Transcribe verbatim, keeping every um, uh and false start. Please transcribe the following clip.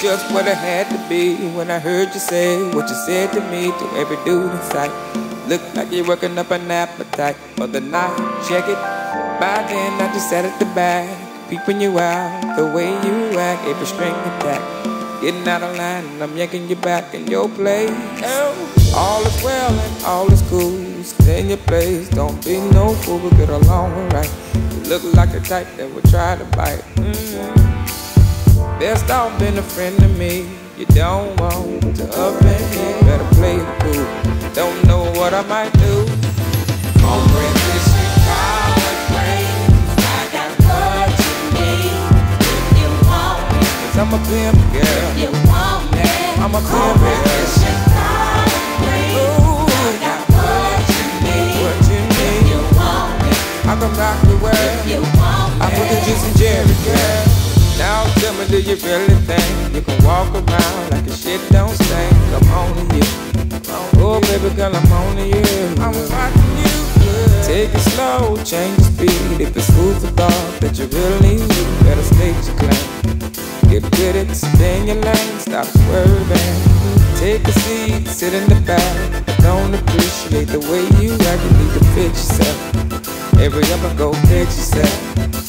just what it had to be when I heard you say what you said to me to every dude in sight. Look like you're working up an appetite for the night. Check it. By then I just sat at the back, peeping you out the way you act, every string attack. Getting out of line and I'm yanking you back in your place. Oh, all is well and all is cool. Stay in your place, don't be no fool, we'll get along alright. You look like the type that would try to bite. Mm-hmm. Best off being a friend to me. You don't want to offend me, better play it cool. Don't know what I might do. On breakfast, collard greens, I got what you need. If you want me, 'cause I'm a pimp girl. If you want me, I'm a pimp girl. Ooh, I got what you need. What you need. If you want me, I can rock the world. If you want me, I put the juice in Jerry, girl. Now tell me, do you really think you can walk around like your shit don't stink? I'm on to you. Oh baby girl, I'm on to you. I'm watching you. Take it slow, change the speed. If it's food for thought that you really need, better state your claim. Get with it, stay in your lane, stop swerving. Take a seat, sit in the back. Don't appreciate the way you act, you need to fix yourself. Every up and go fix yourself.